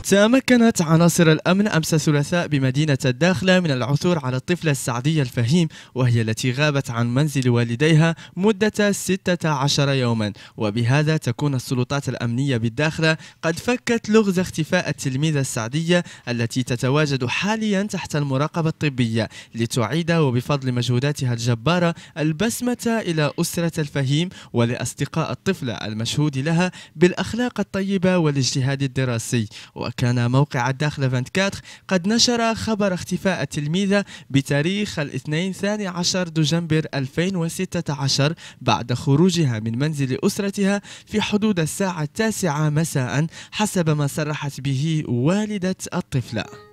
تمكنت عناصر الأمن أمس الثلاثاء بمدينة الداخلة من العثور على الطفلة السعدية الفهيم، وهي التي غابت عن منزل والديها مدة 16 يوما، وبهذا تكون السلطات الأمنية بالداخلة قد فكت لغز اختفاء التلميذة السعدية التي تتواجد حاليا تحت المراقبة الطبية لتعيد وبفضل مجهوداتها الجبارة البسمة إلى أسرة الفهيم ولأصدقاء الطفلة المشهود لها بالأخلاق الطيبة والاجتهاد الدراسي. وكان موقع الداخلة 24 قد نشر خبر اختفاء التلميذة بتاريخ الاثنين 12 دجنبر 2016 بعد خروجها من منزل أسرتها في حدود الساعة 9 مساء حسب ما صرحت به والدة الطفلة.